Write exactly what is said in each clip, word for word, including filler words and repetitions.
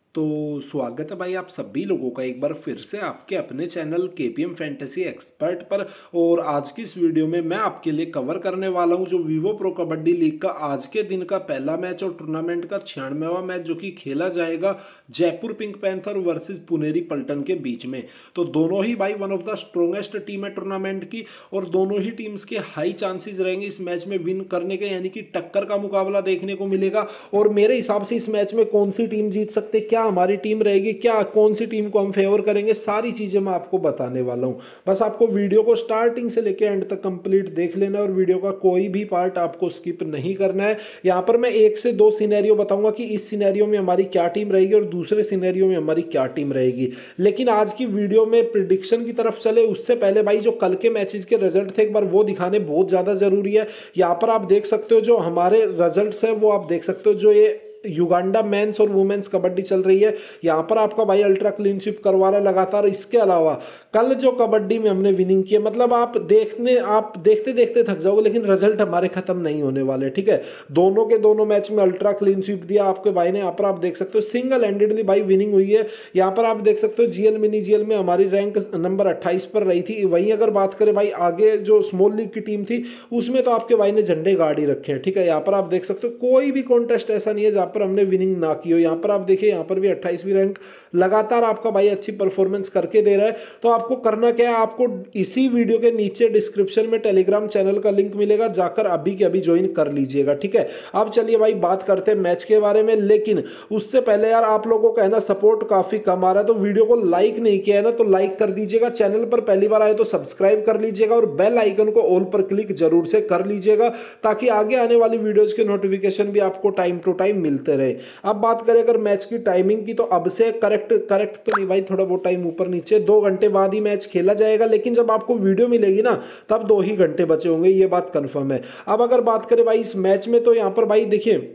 तो स्वागत है भाई आप सभी लोगों का एक बार फिर से आपके अपने चैनल केपीएम फैंटेसी एक्सपर्ट पर। और आज की इस वीडियो में मैं आपके लिए कवर करने वाला हूं जो वीवो प्रो कबड्डी लीग का आज के दिन का पहला मैच और टूर्नामेंट का छियानवेवां मैच जो कि खेला जाएगा Jaipur Pink Panther versus Puneri Paltan के बीच में। तो दोनों ही भाई one of the strongest team है टूर्नामेंट की और दोनों ही टीम्स के हाई चांसेस रहेंगे इस मैच में विन करने के, यानी कि टक्कर का मुकाबला देखने को मिलेगा। और मेरे हिसाब से इस मैच में कौन सी टीम जीत सकते, क्या हमारी टीम रहेगी, क्या कौन सी टीम को हम फेवर करेंगे, सारी चीजें मैं आपको बताने वाला हूं। बस आपको वीडियो को स्टार्टिंग से लेकर एंड तक कंप्लीट देख लेना है और वीडियो का कोई भी पार्ट आपको स्किप नहीं करना है। यहां पर मैं एक से दो सिनेरियो बताऊंगा कि इस सिनेरियो में हमारी क्या टीम रहेगी और दूसरे सिनेरियो में हमारी क्या टीम रहेगी। लेकिन आज की वीडियो में प्रिडिक्शन की तरफ चले उससे पहले भाई जो कल के मैचेस के रिजल्ट थे एक बार वो दिखाने बहुत ज्यादा जरूरी है। यहां पर आप देख सकते हो जो हमारे रिजल्ट्स है वो आप देख सकते हो, जो ये युगांडा मेंस और वुमेन्स कबड्डी चल रही है यहां पर आपका भाई अल्ट्रा क्लीन स्वीप करवा रहा है लगातार। इसके अलावा कल जो कबड्डी में हमने विनिंग की है, मतलब आप देखने आप देखते देखते थक जाओगे लेकिन रिजल्ट हमारे खत्म नहीं होने वाले, ठीक है। दोनों के दोनों मैच में अल्ट्रा क्लीन स्वीप दिया आपके भाई ने। यहाँ पर आप देख सकते हो सिंगल हैंडेडली भाई विनिंग हुई है। यहाँ पर आप देख सकते हो जीएल मिनी जीएल में हमारी रैंक नंबर अट्ठाईस पर रही थी। वहीं अगर बात करें भाई आगे जो स्मॉल लीग की टीम थी उसमें तो आपके भाई ने झंडे गाड़ ही रखे हैं, ठीक है। यहाँ पर आप देख सकते हो कोई भी कॉन्टेस्ट ऐसा नहीं है पर हमने विनिंग ना की हो। यहां पर आप देखिए यहां पर भी अट्ठाईसवीं रैंक लगातार आपका भाई अच्छी परफॉर्मेंस करके दे रहा है। तो आपको करना क्या है, आपको इसी वीडियो के नीचे डिस्क्रिप्शन में टेलीग्राम चैनल का लिंक मिलेगा, जाकर अभी के अभी ज्वाइन कर लीजिएगा, ठीक है। अब चलिए भाई बात करते हैं मैच के बारे में, लेकिन उससे पहले यार आप लोगों का है ना सपोर्ट काफी कम आ रहा है, तो वीडियो को लाइक नहीं किया है ना तो लाइक कर दीजिएगा। चैनल पर पहली बार आए तो सब्सक्राइब कर लीजिएगा और बेल आइकन को ऑल पर क्लिक जरूर से कर लीजिएगा ताकि आगे आने वाली वीडियोज के नोटिफिकेशन भी आपको टाइम टू टाइम मिलते रहे। अब बात करें अगर मैच की टाइमिंग की तो अब से करेक्ट करेक्ट तो नहीं भाई, थोड़ा वो टाइम ऊपर नीचे, दो घंटे बाद ही मैच खेला जाएगा। लेकिन जब आपको वीडियो मिलेगी ना तब दो ही घंटे बचे होंगे, ये बात कंफर्म है। अब अगर बात करें भाई इस मैच में तो यहां पर भाई देखिए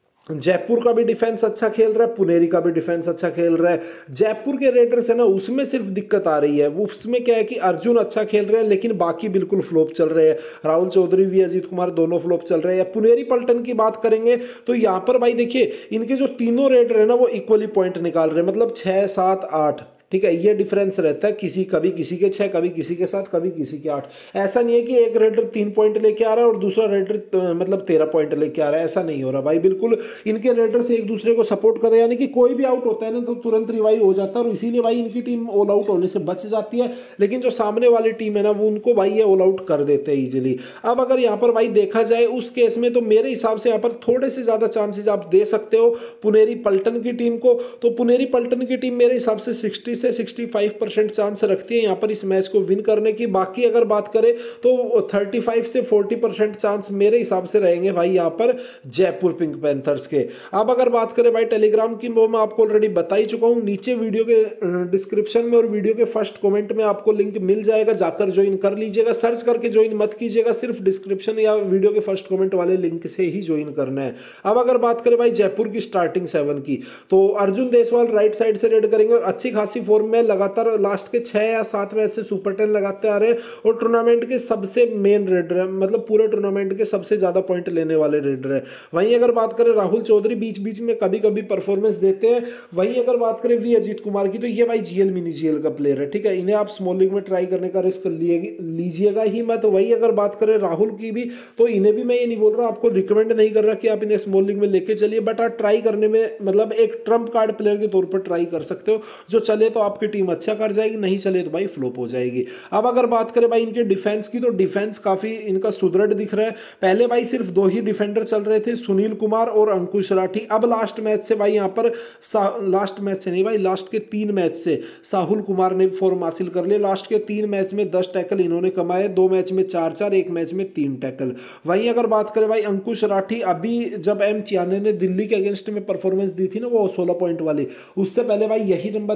जयपुर का भी डिफेंस अच्छा खेल रहा है, पुनेरी का भी डिफेंस अच्छा खेल रहा है। जयपुर के रेडर्स है ना उसमें सिर्फ दिक्कत आ रही है, वो उसमें क्या है कि अर्जुन अच्छा खेल रहे हैं लेकिन बाकी बिल्कुल फ्लॉप चल रहे हैं। राहुल चौधरी भी अजीत कुमार दोनों फ्लॉप चल रहे हैं। पुनेरी पल्टन की बात करेंगे तो यहां पर भाई देखिए इनके जो तीनों रेडर है ना वो इक्वली पॉइंट निकाल रहे हैं, मतलब छह सात आठ, ठीक है। ये डिफरेंस रहता है, किसी कभी किसी के छह कभी किसी के साथ कभी किसी के आठ। ऐसा नहीं है कि एक रेडर तीन पॉइंट लेके आ रहा है और दूसरा रेडर मतलब तेरह पॉइंट लेके आ रहा है, ऐसा नहीं हो रहा भाई। बिल्कुल इनके रेडर से एक दूसरे को सपोर्ट कर रहे हैं, यानी कि कोई भी आउट होता है ना तो तुरंत रिवाइव हो जाता है और इसीलिए भाई इनकी टीम ऑल आउट होने से बच जाती है। लेकिन जो सामने वाली टीम है ना वो उनको भाई ये ऑल आउट कर देते हैं इजिली। अब अगर यहाँ पर भाई देखा जाए उस केस में तो मेरे हिसाब से यहाँ पर थोड़े से ज्यादा चांसेस आप दे सकते हो पुनेरी पल्टन की टीम को। तो पुनेरी पल्टन की टीम मेरे हिसाब से सिक्सटी से सिक्सटी फाइव परसेंट चांस रखती है यहाँ पर इस मैच को विन करने की। बाकी अगर बात करें तो थर्टी फाइव से फोर्टी परसेंट चांस मेरे हिसाब से रहेंगे भाई यहाँ पर जयपुर पिंक पैंथर्स के। अब अगर बात करें भाई टेलीग्राम की, वो मैं आपको ऑलरेडी बता ही चुका हूँ, नीचे वीडियो के डिस्क्रिप्शन में और वीडियो के फर्स्ट कमेंट में आपको लिंक मिल जाएगा, जाकर ज्वाइन कर लीजिएगा। सर्च करके ज्वाइन मत कीजिएगा, सिर्फ डिस्क्रिप्शन या वीडियो के फर्स्ट कमेंट वाले लिंक से ही ज्वाइन करना है। अब अगर बात करें भाई जयपुर की स्टार्टिंग सेवन की तो अर्जुन देसवाल राइट साइड से रेड करेंगे और अच्छी खासी फॉर्म में लगातार लास्ट के छह या सात मैच से सुपर टेन लगाते आ रहे हैं और टूर्नामेंट के सबसे मेन रेडर है, मतलब पूरे टूर्नामेंट के सबसे ज्यादा पॉइंट लेने वाले रेडर है। वहीं अगर बात करें राहुल चौधरी बीच बीच में कभी कभी परफॉर्मेंस देते हैं। वहीं अगर बात करें वी अजीत कुमार की तो ये भाई जीएल मिनी जीएल का प्लेयर है, ठीक है। इन्हें आप स्मॉल लीग में ट्राई करने का रिस्क लीजिएगा ही मत। वहीं अगर बात करें राहुल की भी तो इन्हें भी मैं ये नहीं बोल रहा, आपको रिकमेंड नहीं कर रहा कि आप इन्हें स्मॉल लीग में लेके चलिए, बट आप ट्राई करने में मतलब एक ट्रम्प कार्ड प्लेयर के तौर पर ट्राई कर सकते हो। जो चले तो आपकी टीम अच्छा कर जाएगी, नहीं चले तो भाई फ्लॉप हो जाएगी। अब अगर बात करें भाई इनके डिफेंस की तो डिफेंस काफी इनका सुदृढ़ दिख रहा है। पहले भाई सिर्फ दो ही डिफेंडर चल रहे थे, सुनील कुमार और अंकुश राठी। अब लास्ट मैच से भाई यहाँ पर लास्ट मैच से नहीं भाई लास्ट के तीन मैच से साहुल कुमार ने फॉर्म हासिल कर लिया। लास्ट के तीन मैच में दस टैकल इन्होंने कमाए, दो मैच में चार चार, एक मैच में तीन टैकल। वहीं अगर बात करें भाई अंकुश राठी, अभी जब एम चियाने ने दिल्ली के अगेंस्ट में परफॉर्मेंस दी थी ना वो सोलह पॉइंट वाली, उससे पहले भाई यही नंबर एक रेड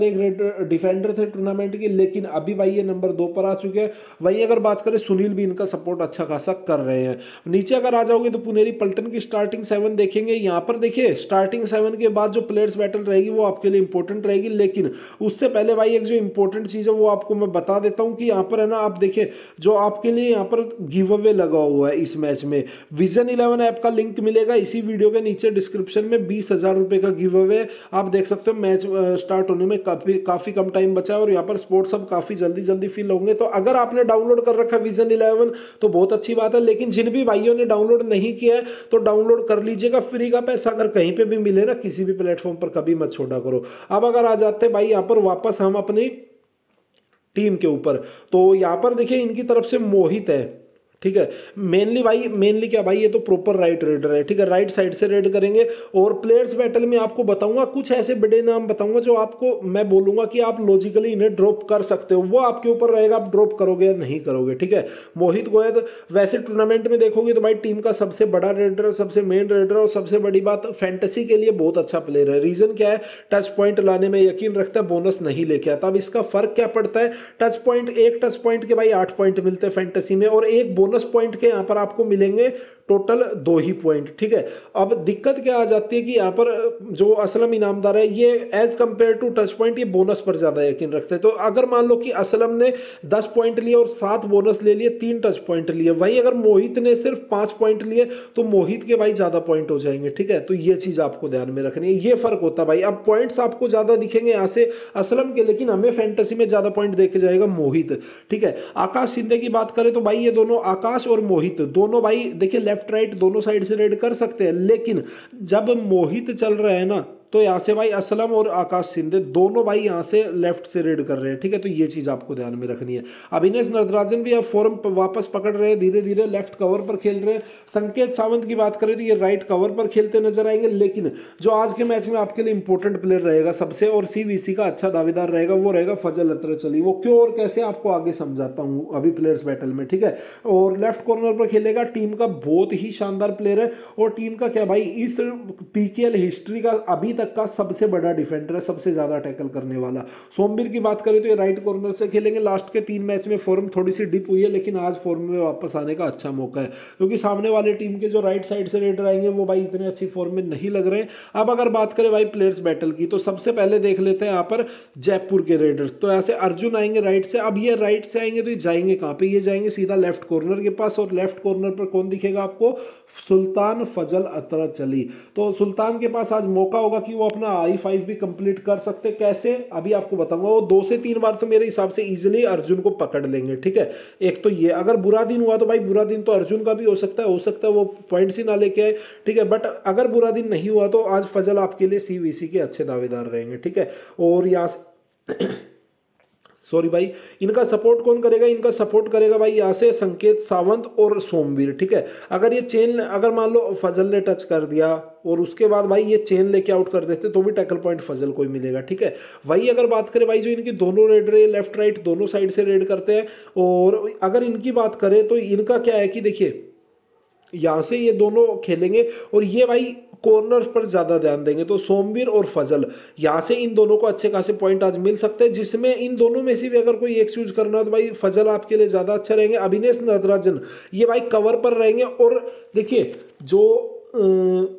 डिफेंडर थे टूर्नामेंट के, लेकिन अभी भाई ये नंबर दो पर आ चुके हैं। वहीं अगर बात करें सुनील भी इनका सपोर्ट अच्छा खासा कर रहे हैं। नीचे अगर आ जाओगे तो पुनेरी पल्टन की स्टार्टिंग सेवन देखेंगे। यहाँ पर देखिए स्टार्टिंग सेवन के बाद जो प्लेयर्स बैटल रहेगी वो आपके लिए इंपॉर्टेंट रहेगी, लेकिन उससे पहले भाई एक जो इंपॉर्टेंट चीज़ है वो आपको मैं बता देता हूँ कि यहाँ पर है ना, आप देखिए जो आपके लिए यहाँ पर गिव अवे लगा हुआ है इस मैच में, विजन इलेवन ऐप का लिंक मिलेगा इसी वीडियो के नीचे डिस्क्रिप्शन में। बीस हजार रुपए का गिव अवे आप देख सकते हो। मैच स्टार्ट होने में काफी काफी कम टाइम बचा है और यहाँ पर स्पोर्ट्स अब काफी जल्दी जल्दी फिल होंगे। तो अगर आपने डाउनलोड कर रखा है विजन इलेवन तो बहुत अच्छी बात है, लेकिन जिन भी भाइयों ने डाउनलोड नहीं किया है तो डाउनलोड कर लीजिएगा। फ्री का पैसा अगर कहीं पे भी मिले ना, किसी भी प्लेटफॉर्म पर, कभी मत छोड़ा करो। अब अगर आ जाते हैं भाई यहाँ पर वापस हम अपनी टीम के ऊपर, तो यहाँ पर देखिए इनकी तरफ से मोहित है, ठीक है। मेनली भाई मेनली क्या भाई, ये तो प्रॉपर राइट रेडर है, ठीक है। राइट साइड से रेड करेंगे और प्लेयर्स बैटल में आपको बताऊंगा कुछ ऐसे बड़े नाम बताऊंगा जो आपको मैं बोलूंगा कि आप लॉजिकली इन्हें ड्रॉप कर सकते हो, वो आपके ऊपर रहेगा आप ड्रॉप करोगे या नहीं करोगे, ठीक है। मोहित गोयद वैसे टूर्नामेंट में देखोगे तो भाई टीम का सबसे बड़ा रेडर, सबसे मेन रेडर, और सबसे बड़ी बात फैंटेसी के लिए बहुत अच्छा प्लेयर है। रीजन क्या है, टच पॉइंट लाने में यकीन रखता है, बोनस नहीं लेके आता। अब इसका फर्क क्या पड़ता है, टच पॉइंट, एक टच पॉइंट के भाई आठ पॉइंट मिलते हैं फैंटेसी में, और एक बोनस पॉइंट के यहां पर आपको मिलेंगे टोटल दो ही पॉइंट, ठीक है। अब दिक्कत क्या आ जाती है कि यहां पर जो असलम इनामदार है ये as compare to touch point ये बोनस पर ज्यादा यकीन रखते हैं। तो अगर मान लो कि असलम ने दस पॉइंट लिए और सात बोनस ले लिए, तीन टच पॉइंट लिए, वहीं अगर मोहित ने सिर्फ पांच पॉइंट लिए तो मोहित के भाई ज्यादा पॉइंट हो जाएंगे, ठीक है। तो ये चीज आपको ध्यान में रखनी है, ये फर्क होता है भाई। अब पॉइंट्स आपको ज्यादा दिखेंगे यहां से असलम के, लेकिन हमें फैंटेसी में ज्यादा पॉइंट देखे जाएगा मोहित, ठीक है। आकाश शिंदे की बात करें तो भाई ये दोनों आकाश और मोहित दोनों भाई देखिए लेफ्ट राइट दोनों साइड से रेड कर सकते हैं, लेकिन जब मोहित चल रहा है ना तो यहां से भाई असलम और आकाश शिंदे दोनों भाई यहां से लेफ्ट से रेड कर रहे हैं, ठीक है। तो ये चीज आपको ध्यान में रखनी है। अभिनेश नटराजन भी अब फॉर्म वापस पकड़ रहे हैं, धीरे धीरे लेफ्ट कवर पर खेल रहे हैं। संकेत सावंत की बात करें तो ये राइट कवर पर खेलते नजर आएंगे, लेकिन जो आज के मैच में आपके लिए इंपॉर्टेंट प्लेयर रहेगा सबसे, और सीवीसी का अच्छा दावेदार रहेगा, वो रहेगा फजल अतरचली। वो क्यों और कैसे आपको आगे समझाता हूं अभी प्लेयर्स बैटल में, ठीक है। और लेफ्ट कॉर्नर पर खेलेगा, टीम का बहुत ही शानदार प्लेयर है, और टीम का क्या भाई इस पीकेएल हिस्ट्री का अभी तक का सबसे बड़ा डिफेंडर है, सबसे ज्यादा टैकल करने वाला। सोमवीर की बात करें तो ये राइट कॉर्नर से खेलेंगे। लास्ट के तीन मैच में फॉर्म थोड़ी सी डिप हुई है, लेकिन आज फॉर्म में वापस आने का अच्छा मौका है, क्योंकि सामने वाले टीम के जो राइट साइड से रेडर आएंगे वो भाई इतने अच्छी फॉर्म में नहीं लग रहे हैं। अब अगर बात करें भाई प्लेयर्स बैटल की, तो सबसे पहले देख लेते हैं यहाँ पर जयपुर के रेडर्स। तो ऐसे अर्जुन आएंगे राइट से। अब ये राइट से आएंगे तो ये जाएंगे कहाँ पे, ये जाएंगे सीधा लेफ्ट कॉर्नर के पास, और लेफ्ट कॉर्नर पर कौन दिखेगा आपको, सुल्तान फजल अतरचली। तो सुल्तान के पास आज मौका होगा कि वो अपना आई फाइव भी कंप्लीट कर सकते। कैसे अभी आपको बताऊंगा। वो दो से तीन बार तो मेरे हिसाब से इजीली अर्जुन को पकड़ लेंगे, ठीक है। एक तो ये, अगर बुरा दिन हुआ तो भाई बुरा दिन तो अर्जुन का भी हो सकता है, हो सकता है वो पॉइंट्स ही ना लेके आए, ठीक है। बट अगर बुरा दिन नहीं हुआ तो आज फजल आपके लिए सीवीसी के अच्छे दावेदार रहेंगे, ठीक है। और यहाँ से सॉरी भाई, इनका सपोर्ट कौन करेगा, इनका सपोर्ट करेगा भाई यहाँ से संकेत सावंत और सोमवीर, ठीक है। अगर ये चेन, अगर मान लो फजल ने टच कर दिया और उसके बाद भाई ये चेन लेके आउट कर देते तो भी टैकल पॉइंट फजल को ही मिलेगा, ठीक है। वही अगर बात करें भाई जो इनकी दोनों रेड रहे, लेफ्ट राइट दोनों साइड से रेड करते हैं, और अगर इनकी बात करें तो इनका क्या है कि देखिए यहां से ये दोनों खेलेंगे और ये भाई कॉर्नर पर ज्यादा ध्यान देंगे। तो सोमवीर और फजल यहां से इन दोनों को अच्छे खासे पॉइंट आज मिल सकते हैं, जिसमें इन दोनों में से भी अगर कोई एक चूज करना हो तो भाई फजल आपके लिए ज्यादा अच्छा रहेंगे। अभिनेश नटराजन ये भाई कवर पर रहेंगे, और देखिए जो आ,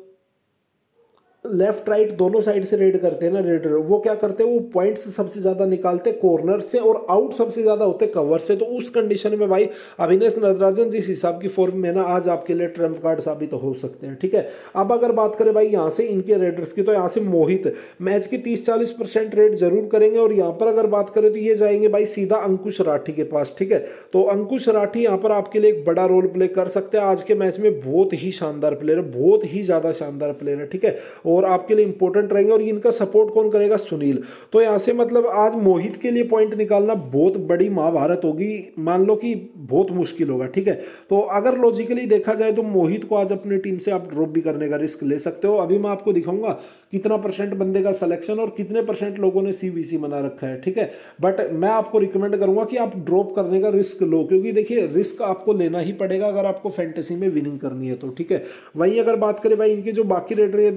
लेफ्ट राइट दोनों साइड से रेड करते हैं ना रेडर, वो क्या करते हैं, वो पॉइंट्स सबसे ज्यादा निकालते हैं कॉर्नर से और आउट सबसे ज्यादा होते हैं कवर से। तो उस कंडीशन में भाई अभिनेश नटराजन जिस हिसाब की फॉर्म में ना आज आपके लिए ट्रम्प कार्ड साबित हो सकते हैं, ठीक है। अब अगर बात करें भाई यहाँ से इनके रेडर्स की, तो यहाँ से मोहित मैच की तीस चालीस परसेंट रेड जरूर करेंगे, और यहाँ पर अगर बात करें तो ये जाएंगे भाई सीधा अंकुश राठी के पास, ठीक है। तो अंकुश राठी यहाँ पर आपके लिए एक बड़ा रोल प्ले कर सकते हैं आज के मैच में। बहुत ही शानदार प्लेयर है, बहुत ही ज्यादा शानदार प्लेयर है, ठीक है, और आपके लिए इंपॉर्टेंट रहेंगे। और इनका सपोर्ट कौन करेगा, सुनील। तो यहां से मतलब आज मोहित के लिए पॉइंट निकालना बहुत बड़ी महाभारत होगी, मान लो कि बहुत मुश्किल होगा, ठीक है। तो अगर लॉजिकली देखा जाए तो मोहित को आज अपनी टीम से आप ड्रॉप भी करने का रिस्क ले सकते हो। अभी मैं आपको दिखाऊंगा कितना परसेंट बंदे का सिलेक्शन और कितने परसेंट लोगों ने सीवीसी बना रखा है, ठीक है। बट मैं आपको रिकमेंड करूंगा कि आप ड्रॉप करने का रिस्क लो, क्योंकि देखिए रिस्क आपको लेना ही पड़ेगा अगर आपको फैंटेसी में विनिंग करनी है तो, ठीक है। वहीं अगर बात करें भाई इनके जो बाकी रेडर है दोनों लेफ्ट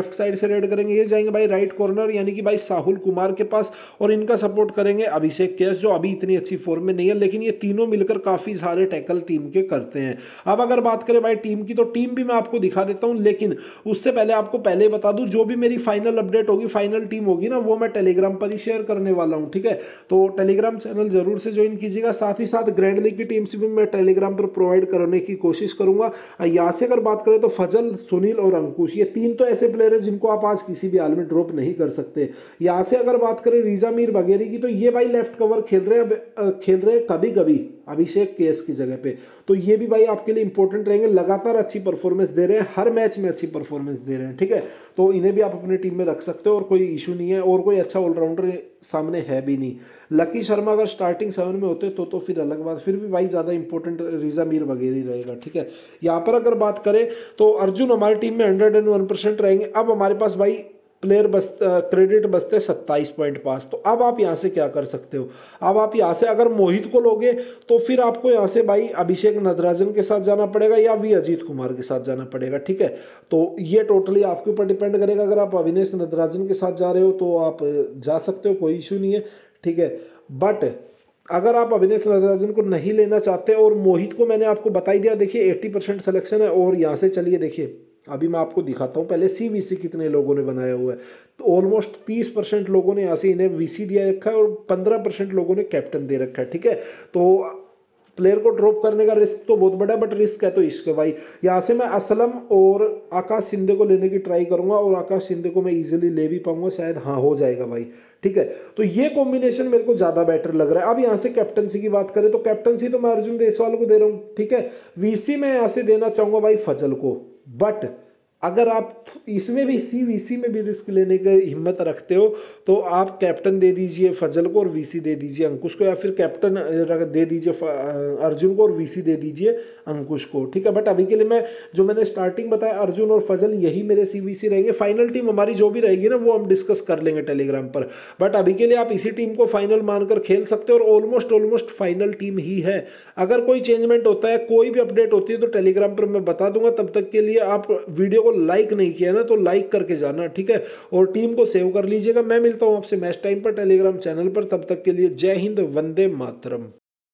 लेफ्ट साइड से रेड करेंगे, ये जाएंगे भाई राइट कॉर्नर यानी कि भाई साहुल कुमार के पास, और इनका सपोर्ट करेंगे अभिषेक केस जो अभी इतनी अच्छी फॉर्म में नहीं है, लेकिन ये तीनों मिलकर काफी सारे टैकल टीम के करते हैं। अब अगर बात करें भाई टीम की, तो टीम भी मैं आपको दिखा देता हूं, लेकिन उससे पहले आपको पहले बता दूं जो भी मेरी फाइनल अपडेट होगी, फाइनल टीम होगी ना, वो मैं टेलीग्राम पर ही शेयर करने वाला हूं, ठीक है। तो टेलीग्राम चैनल जरूर से ज्वाइन कीजिएगा, साथ ही साथ ग्रैंड लीग की टीम्स भी मैं टेलीग्राम पर प्रोवाइड करने की कोशिश करूंगा। यहाँ से अगर बात करें तो फजल, सुनील और अंकुश, ये तीन तो ऐसे प्लेयर हैं जिनको आप आज किसी भी हाल में ड्रॉप नहीं कर सकते। यहाँ से अगर बात करें रिजा मीर वगैरह की, तो ये भाई लेफ्ट कवर खेल रहे हैं, खेल रहे हैं कभी कभी अभिषेक केस की जगह पे, तो ये भी भाई आपके लिए इंपॉर्टेंट रहेंगे। लगातार अच्छी परफॉर्मेंस दे रहे हैं, हर मैच में अच्छी परफॉर्मेंस दे रहे हैं, ठीक है। तो इन्हें भी आप अपनी टीम में रख सकते हो और कोई इशू नहीं है, और कोई अच्छा ऑलराउंडर सामने है भी नहीं। लकी शर्मा अगर स्टार्टिंग सेवन में होते तो तो फिर अलग बात, फिर भी भाई ज़्यादा इंपॉर्टेंट रिजा मीर वगैरह रहेगा, ठीक है। यहाँ पर अगर बात करें तो अर्जुन हमारी टीम में हंड्रेड एंड वन परसेंट रहेंगे। अब हमारे पास भाई प्लेयर बस क्रेडिट बसते सत्ताईस पॉइंट पास, तो अब आप यहाँ से क्या कर सकते हो, अब आप यहाँ से अगर मोहित को लोगे तो फिर आपको यहाँ से भाई अभिषेक नटराजन के साथ जाना पड़ेगा या वी अजीत कुमार के साथ जाना पड़ेगा, ठीक है। तो ये टोटली आपके ऊपर डिपेंड करेगा। अगर आप अविनेश नटराजन के साथ जा रहे हो तो आप जा सकते हो, कोई इशू नहीं है, ठीक है। बट अगर आप अविनेश नटराजन को नहीं लेना चाहते, और मोहित को मैंने आपको बता ही दिया, देखिए एट्टी परसेंट सिलेक्शन है। और यहाँ से चलिए देखिए, अभी मैं आपको दिखाता हूँ पहले सीवीसी कितने लोगों ने बनाया हुआ है। तो ऑलमोस्ट तीस परसेंट लोगों ने यहाँ से इन्हें वीसी दिया रखा है और पंद्रह परसेंट लोगों ने कैप्टन दे रखा है, ठीक है। तो प्लेयर को ड्रॉप करने का रिस्क तो बहुत बड़ा है, बट रिस्क है तो इश्क है भाई। यहाँ से मैं असलम और आकाश शिंदे को लेने की ट्राई करूंगा, और आकाश शिंदे को मैं इजीली ले भी पाऊंगा, शायद हाँ हो जाएगा भाई, ठीक है। तो ये कॉम्बिनेशन मेरे को ज़्यादा बेटर लग रहा है। अब यहाँ से कैप्टनसी की बात करें तो कैप्टनसी तो मैं अर्जुन देसवाल को दे रहा हूँ, ठीक है। वीसी में यहाँ से देना चाहूँगा भाई फजल को, बट अगर आप इसमें भी सी वीसी में भी रिस्क लेने की हिम्मत रखते हो तो आप कैप्टन दे दीजिए फजल को और वीसी दे दीजिए अंकुश को, या फिर कैप्टन दे दीजिए अर्जुन को और वीसी दे दीजिए अंकुश को, ठीक है। बट अभी के लिए मैं जो मैंने स्टार्टिंग बताया अर्जुन और फजल यही मेरे सीवीसी रहेंगे। फाइनल टीम हमारी जो भी रहेगी ना वो हम डिस्कस कर लेंगे टेलीग्राम पर, बट अभी के लिए आप इसी टीम को फाइनल मानकर खेल सकते हो, और ऑलमोस्ट ऑलमोस्ट फाइनल टीम ही है। अगर कोई चेंजमेंट होता है, कोई भी अपडेट होती है तो टेलीग्राम पर मैं बता दूंगा। तब तक के लिए आप वीडियो को लाइक नहीं किया ना तो लाइक करके जाना, ठीक है, और टीम को सेव कर लीजिएगा। मैं मिलता हूं आपसे मैच टाइम पर टेलीग्राम चैनल पर, तब तक के लिए जय हिंद, वंदे मातरम।